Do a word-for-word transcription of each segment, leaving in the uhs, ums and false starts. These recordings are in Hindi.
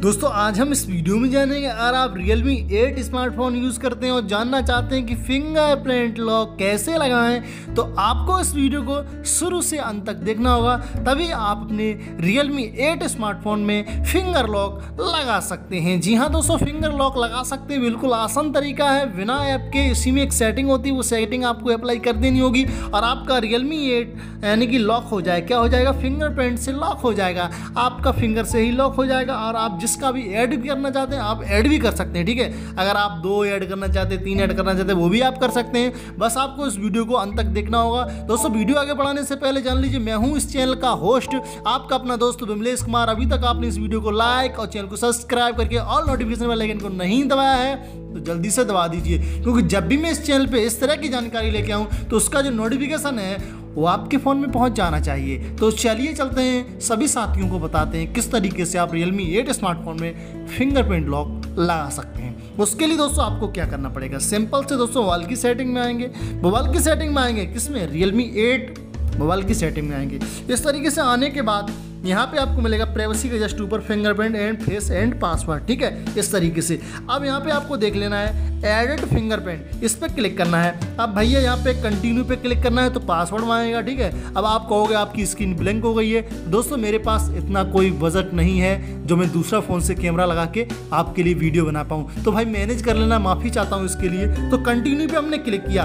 दोस्तों आज हम इस वीडियो में जानेंगे, अगर आप Realme एट स्मार्टफोन यूज़ करते हैं और जानना चाहते हैं कि फिंगरप्रिंट लॉक कैसे लगाएं, तो आपको इस वीडियो को शुरू से अंत तक देखना होगा, तभी आप अपने Realme एट स्मार्टफोन में फिंगर लॉक लगा सकते हैं। जी हाँ दोस्तों, फिंगर लॉक लगा सकते हैं, बिल्कुल आसान तरीका है। बिना ऐप के इसी में एक सेटिंग होती है, वो सेटिंग आपको अप्लाई कर देनी होगी और आपका Realme एट यानी कि लॉक हो जाए। क्या हो जाएगा? फिंगरप्रिंट से लॉक हो जाएगा, आपका फिंगर से ही लॉक हो जाएगा और आप जिसका भी ऐड भी करना चाहते हैं आप ऐड भी कर सकते हैं। ठीक है, अगर आप दो ऐड करना चाहते हैं, तीन ऐड करना चाहते हैं, वो भी आप कर सकते हैं। बस आपको इस वीडियो को अंत तक देखना होगा। दोस्तों वीडियो आगे बढ़ाने से पहले जान लीजिए, मैं हूं इस चैनल का होस्ट, आपका अपना दोस्त विमलेश कुमार। अभी तक आपने इस वीडियो को लाइक और चैनल को सब्सक्राइब करके ऑल नोटिफिकेशन बेल आइकन को नहीं दबाया है तो जल्दी से दबा दीजिए, क्योंकि जब भी मैं इस चैनल पे इस तरह की जानकारी लेके आऊँ तो उसका जो नोटिफिकेशन है वो आपके फ़ोन में पहुंच जाना चाहिए। तो चलिए चलते हैं, सभी साथियों को बताते हैं किस तरीके से आप Realme एट स्मार्टफोन में फिंगरप्रिंट लॉक लगा सकते हैं। उसके लिए दोस्तों आपको क्या करना पड़ेगा? सिंपल से दोस्तों मोबाइल की सेटिंग में आएंगे। मोबाइल की सेटिंग में आएंगे किसमें? Realme एट मोबाइल की सेटिंग में आएंगे। इस तरीके से आने के बाद यहाँ पे आपको मिलेगा प्राइवेसी के जस्ट ऊपर fingerprint and face and password. ठीक है, इस तरीके से अब यहाँ पे आपको देख लेना है एडेड फिंगरप्रिंट, इस पर क्लिक करना है। अब भैया यहाँ पे कंटिन्यू पे क्लिक करना है तो पासवर्ड मांगेगा। ठीक है, अब आप कहोगे आपकी स्क्रीन ब्लैंक हो गई है। दोस्तों मेरे पास इतना कोई बजट नहीं है जो मैं दूसरा फ़ोन से कैमरा लगा के आपके लिए वीडियो बना पाऊँ, तो भाई मैनेज कर लेना, माफ़ी चाहता हूँ इसके लिए। तो कंटिन्यू पे हमने क्लिक किया।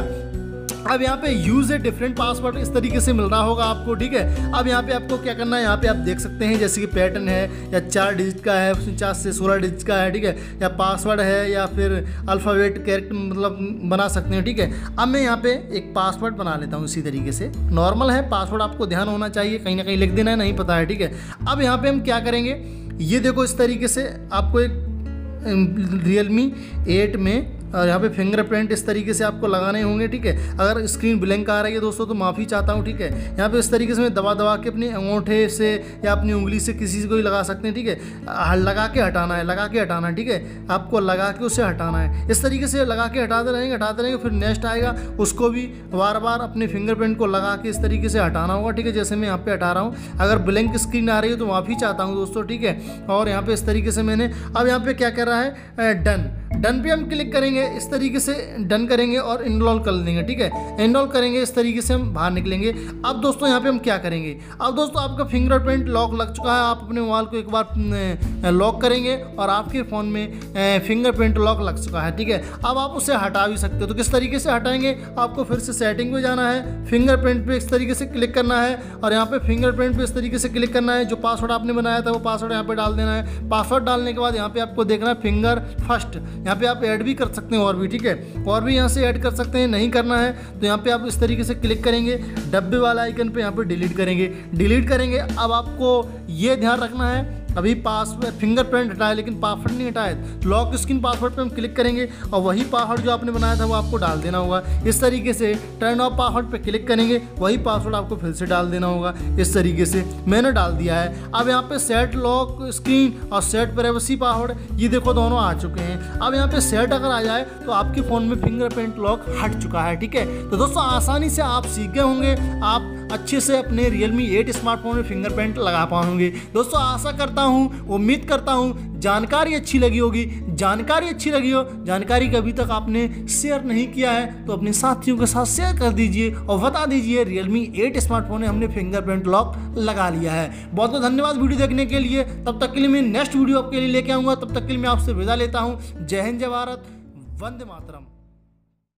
अब यहाँ पे यूज़ ए डिफरेंट पासवर्ड इस तरीके से मिल रहा होगा आपको। ठीक है, अब यहाँ पे आपको क्या करना है, यहाँ पे आप देख सकते हैं जैसे कि पैटर्न है या चार डिजिट का है, पचास से सोलह डिजिट का है। ठीक है, या पासवर्ड है या फिर अल्फ़ाबेट कैरेक्टर मतलब बना सकते हैं। ठीक है, अब मैं यहाँ पे एक पासवर्ड बना लेता हूँ इसी तरीके से। नॉर्मल है पासवर्ड, आपको ध्यान होना चाहिए, कहीं ना कहीं लिख देना है, नहीं पता है। ठीक है, अब यहाँ पर हम क्या करेंगे, ये देखो इस तरीके से आपको एक Realme एट में और यहाँ पे फिंगरप्रिंट इस तरीके से आपको लगाने होंगे। ठीक है, अगर स्क्रीन ब्लैंक आ रही है दोस्तों तो माफ़ी चाहता हूँ। ठीक है, यहाँ पे इस तरीके से मैं दबा दबा के अपने अंगूठे से या अपनी उंगली से किसी से कोई लगा सकते हैं। ठीक है, लगा के हटाना है, लगा के हटाना है। ठीक है, आपको लगा के उसे हटाना है। इस तरीके से लगा के हटाते रहेंगे हटाते रहेंगे फिर नेक्स्ट आएगा, उसको भी बार बार अपने फिंगरप्रिंट को लगा के इस तरीके से हटाना होगा। ठीक है, जैसे मैं यहाँ पे हटा रहा हूँ। अगर ब्लैंक स्क्रीन आ रही है तो माफ़ी चाहता हूँ दोस्तों। ठीक है, और यहाँ पे इस तरीके से मैंने, अब यहाँ पे क्या कर रहा है, डन डन पे हम क्लिक करेंगे, इस तरीके से डन करेंगे और इनरोल कर देंगे। ठीक है, इनरोल करेंगे, इस तरीके से हम बाहर निकलेंगे। अब दोस्तों यहाँ पे हम क्या करेंगे, अब दोस्तों आपका फिंगरप्रिंट लॉक लग चुका है। आप अपने मोबाइल को एक बार लॉक करेंगे और आपके फ़ोन में फिंगरप्रिंट लॉक लग चुका है। ठीक है, अब आप उसे हटा भी सकते हो। तो किस तरीके से हटाएंगे, आपको फिर से सेटिंग पे जाना है, फिंगरप्रिंट पे इस तरीके से क्लिक करना है और यहाँ पे फिंगरप्रिंट पे इस तरीके से क्लिक करना है। जो पासवर्ड आपने बनाया था वो पासवर्ड यहाँ पे डाल देना है। पासवर्ड डालने के बाद यहाँ पे आपको देखना है फिंगर फर्स्ट, यहाँ पे आप ऐड भी कर सकते हैं और भी। ठीक है, और भी यहाँ से ऐड कर सकते हैं। नहीं करना है तो यहाँ पे आप इस तरीके से क्लिक करेंगे, डब्बे वाला आइकन पे यहाँ पे डिलीट करेंगे डिलीट करेंगे अब आपको ये ध्यान रखना है, अभी पासवर्ड फिंगरप्रिंट हटाए लेकिन पासवर्ड नहीं हटाए। लॉक स्क्रीन पासवर्ड पे हम क्लिक करेंगे और वही पासवर्ड जो आपने बनाया था वो आपको डाल देना होगा। इस तरीके से टर्न ऑफ पासवर्ड पे क्लिक करेंगे, वही पासवर्ड आपको फिर से डाल देना होगा। इस तरीके से मैंने डाल दिया है। अब यहाँ पे सेट लॉक स्क्रीन और सेट प्राइवेसी पासवर्ड, ये देखो दोनों आ चुके हैं। अब यहाँ पे सेट अगर आ जाए तो आपके फ़ोन में फिंगरप्रिंट लॉक हट चुका है। ठीक है, तो दोस्तों आसानी से आप सीख गए होंगे, आप अच्छे से अपने Realme एट स्मार्टफोन में फिंगरप्रिंट लगा पाएंगे। दोस्तों आशा करता हूँ, उम्मीद करता हूँ जानकारी अच्छी लगी होगी। जानकारी अच्छी लगी हो, जानकारी का अभी तक आपने शेयर नहीं किया है तो अपने साथियों के साथ शेयर कर दीजिए और बता दीजिए Realme एट स्मार्टफोन में हमने फिंगरप्रिंट लॉक लगा लिया है। बहुत बहुत धन्यवाद वीडियो देखने के लिए। तब तक के लिए मैं नेक्स्ट वीडियो आपके लिए लेके आऊँगा। तब तक के लिए मैं आपसे विदा लेता हूँ। जय हिंद, जय भारत, वंदे मातरम।